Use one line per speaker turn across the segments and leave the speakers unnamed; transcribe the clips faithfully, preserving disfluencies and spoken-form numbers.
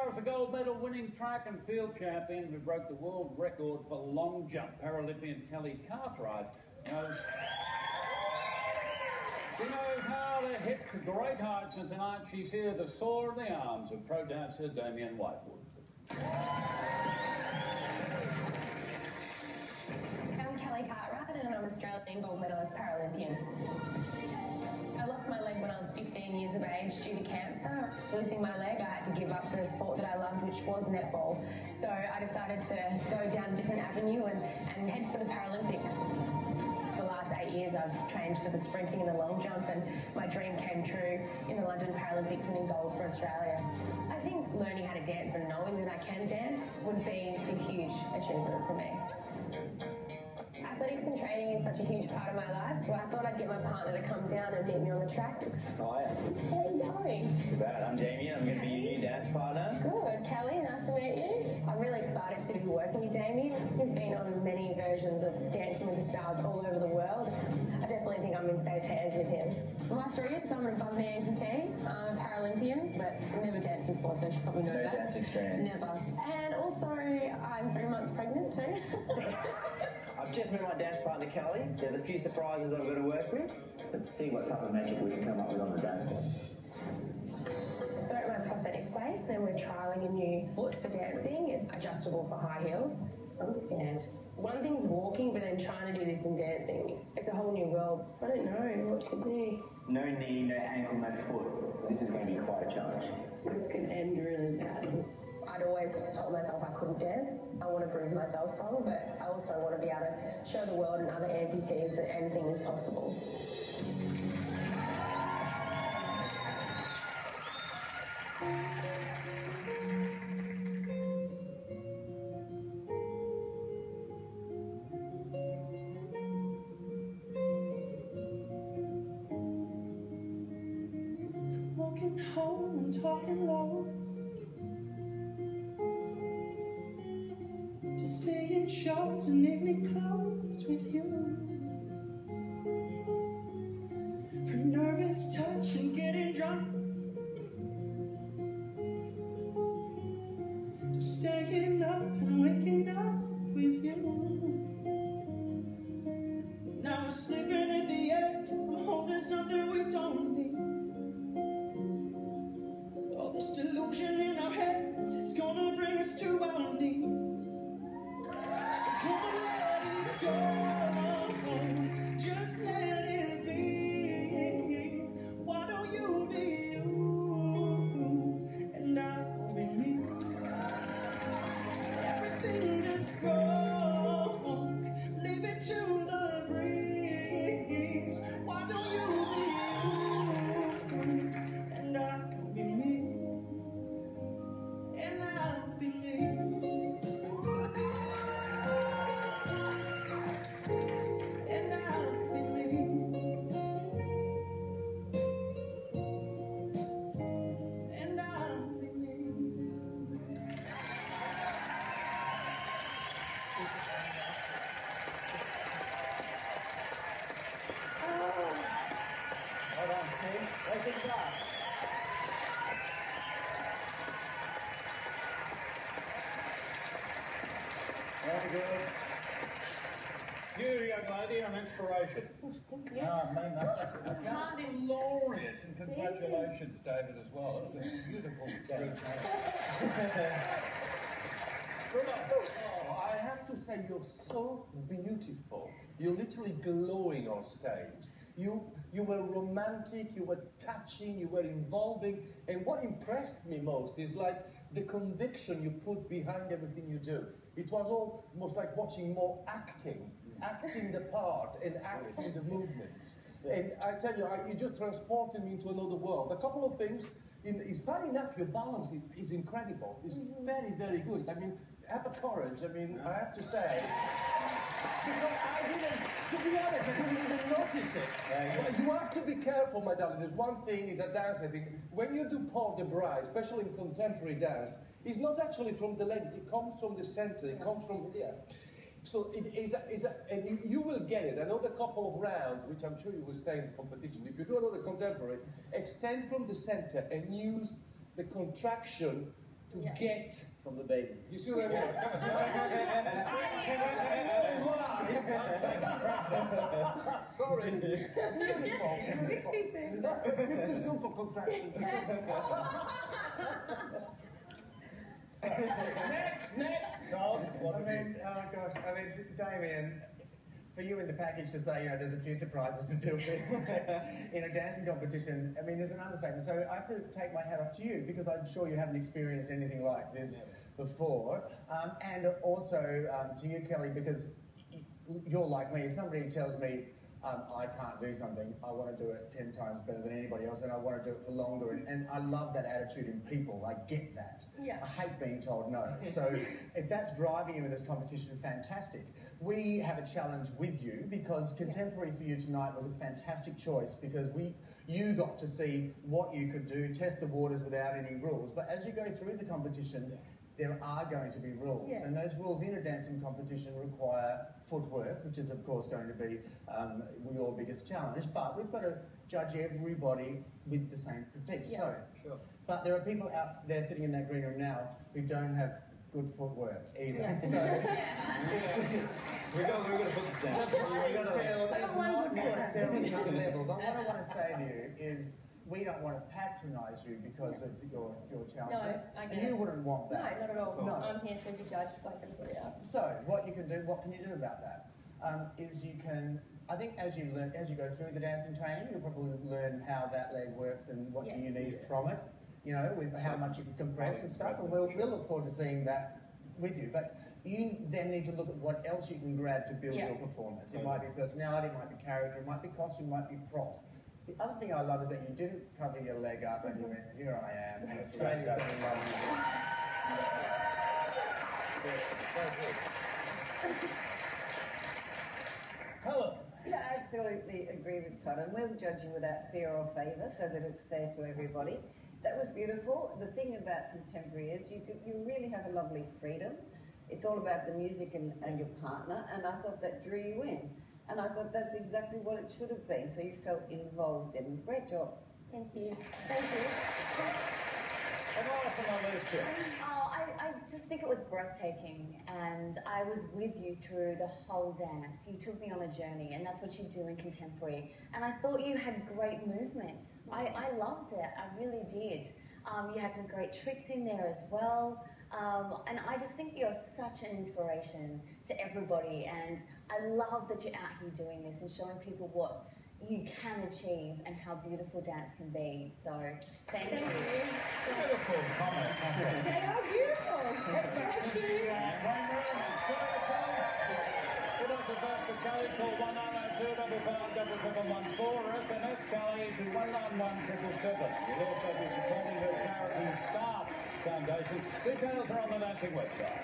as a gold medal winning track and field champion who broke the world record for long jump, Paralympian Kelly Cartwright knows, she knows how to hit to great heights, and tonight she's here to soar in the arms of pro dancer Damien Whitewood.
I'm Kelly Cartwright and I'm an Australian gold medalist Paralympian. I lost my leg when I was fifteen years of age due to cancer. Losing my leg, I had to give up the sport that I loved, which was netball. So I decided to go down a different avenue and, and head for the Paralympics. For the last eight years, I've trained for the sprinting and the long jump, and my dream came true in the London Paralympics, winning gold for Australia. I think learning how to dance and knowing that I can dance would be a huge achievement for me. Athletics and training is such a huge part of my life, so I thought I'd get my partner to come down and meet me on the track.
Hi.
How are you going?
Too bad. I'm Damien. I'm going to be your new dance partner.
Good. Kelly, nice to meet you. I'm really excited to be working with Damien. He's been on many versions of Dancing with the Stars all over the world. I definitely think I'm in safe hands with him. My three years, I'm an above the amputee. I'm a Paralympian, but never danced before, so you probably know
no
that.
No dance experience.
Never. And also, I'm three months pregnant too.
I've just met my dance partner, Kelly. There's a few surprises I've got to work with. Let's see what type of magic we can come up with on the dance floor.
So at my prosthetics place, and we're trialling a new foot for dancing. It's adjustable for high heels. I'm scared. One thing's walking, but then trying to do this in dancing. It's a whole new world. I don't know what to do.
No knee, no ankle, no foot. This is going to be quite a challenge.
This could end really bad. I'd always told myself I couldn't dance. I want to prove myself wrong, but I also want to be able to show the world and other amputees that anything is possible.
Walking home and talking low, to seeing shows and evening clothes with you, from nervous touch and getting drunk, to staying up and waking up with you. Now we're sleeping at the edge of holding something we don't need. All this delusion in our heads, it's gonna bring us to our knees. So come on, let it go, just let it be. Why don't you be you, and I'll be me. Everything that's broke, leave it to the breeze. Why don't you be you, and I'll be me, and I'll be me.
Hold on, Steve. Take it back. Very good. You, young lady, an inspiration.
Thank you.
No, I mean that. That's glorious, and congratulations, David, as well. That was a beautiful group.
Oh, I have to say, you're so beautiful. You're literally glowing on stage. You, you were romantic, you were touching, you were involving, and what impressed me most is like the conviction you put behind everything you do. It was almost like watching more acting, acting the part and acting the movements. And I tell you, I, you just transported me into another world. A couple of things. In, it's funny enough, your balance is, is incredible. It's very, very good. I mean, have the courage. I mean, I have to say. Because I didn't, to be honest, I didn't even notice it. Yeah, you have to be careful, my darling. There's one thing is a dance, I think. When you do port de bras, especially in contemporary dance, it's not actually from the legs. It comes from the center. It comes from here. So it is a, is a, and you, you will get it. Another couple of rounds, which I'm sure you will stay in the competition. If you do another contemporary, extend from the center and use the contraction to
Yeah.
get
From the baby.
You see what I mean? Sorry. Get the simple contractions. Next, next.
Tom, what
I
would you
mean,
say?
oh gosh, I mean, Damien, for you in the package to say, you know, there's a few surprises to deal with in a dancing competition, I mean, there's an understatement. So I have to take my hat off to you because I'm sure you haven't experienced anything like this before. Um, and also um, to you, Kelly, because you're like me. If somebody tells me um, I can't do something, I want to do it ten times better than anybody else, and I want to do it for longer. And, and I love that attitude in people. I get that.
Yeah.
I hate being told no. So if that's driving you in this competition, fantastic. We have a challenge with you because contemporary for you tonight was a fantastic choice because we, you got to see what you could do, test the waters without any rules. But as you go through the competition, there are going to be rules,
Yeah.
and those rules in a dancing competition require footwork, which is of course going to be um, your biggest challenge, but we've got to judge everybody with the same critiques.
Yeah.
So,
Sure.
but there are people out there sitting in that green room now who don't have good footwork either.
Yeah.
So,
We're going, we're going to put this down.
the playing
We're gonna-
field
I
is
got one
not
good foot.
necessarily on level, but what I want to say to you is we don't want to patronise you because of your, your challenge.
No, I get
and you
it.
wouldn't want
No,
that.
not at all.
No.
I'm here to be judged like everybody else.
So, what you can do, what can you do about that? Um, is you can, I think as you learn, as you go through the dancing training, you'll probably learn how that leg works and what
Yeah.
do you need from it, you know, with how much you can compress and stuff, and we'll, we'll look forward to seeing that with you. But you then need to look at what else you can grab to build
Yeah.
your performance. It might be personality, it might be character, it might be costume, it might be props. The other thing I love is that you didn't cover your leg up and you went, here I am, and Australia's going to love you.
Helen.
Yeah, I absolutely agree with Todd, and we'll judge you without fear or favour so that it's fair to everybody. That was beautiful. The thing about contemporary is you, could, you really have a lovely freedom. It's all about the music and, and your partner, and I thought that drew you in. And I thought that's exactly what it should have been, so you felt involved in. Great job.
Thank you. Thank you.
And last but not least, Bill.
Oh, I, I just think it was breathtaking, and I was with you through the whole dance. You took me on a journey, and that's what you do in contemporary. And I thought you had great movement. I, I loved it. I really did. Um, you had some great tricks in there as well. Um, and I just think you're such an inspiration to everybody. And I love that you're out here doing this and showing people what you can achieve and how beautiful dance can be. So, thank,
Thank
you.
you.
Beautiful comment.
They are beautiful. Thank you.
And one more. We'd like to thank the Kelly call one nine oh two double five double seven one four or S M S Kelly to one nine one triple seven. You'll also be supporting her charity Staff Foundation. Details are on the dancing website.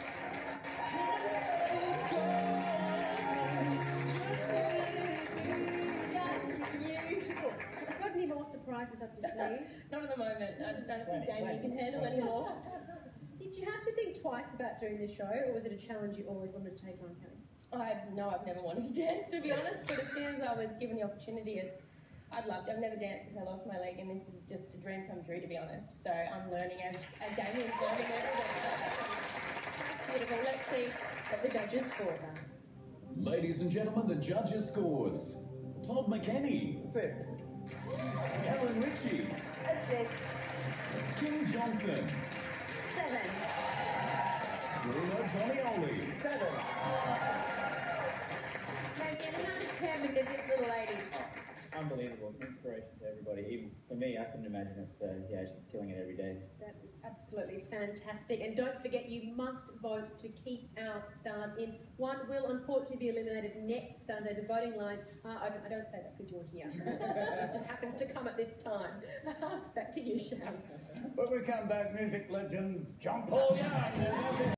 Just beautiful. Have you got any more surprises up your sleeve? Not at the moment. I don't think Damien can handle any more. Did you have to think twice about doing this show, or was it a challenge you always wanted to take on, Kelly? I no, I've never wanted to dance, to be honest. But as soon as I was given the opportunity, it's I'd love to. I've never danced since I lost my leg, and this is just a dream come true, to be honest. So I'm learning as as Damien's learning every day. That's beautiful. Let's see what the judges' scores are.
Ladies and gentlemen, the judges' scores. Todd McKenney.
Six.
Helen Ritchie.
A six.
Kim Johnson.
Seven.
Bruno Tonioli.
Seven.
Damien, how determined is this little lady?
Unbelievable. Inspiration to everybody. Even for me, I couldn't imagine it. So, yeah, she's killing it every day.
That is absolutely fantastic. And don't forget, you must vote to keep our stars in. One will unfortunately be eliminated next Sunday. The voting lines are open. I don't say that because you're here. This just happens to come at this time. Back to you, Shane.
When we come back, music legend John Paul Young.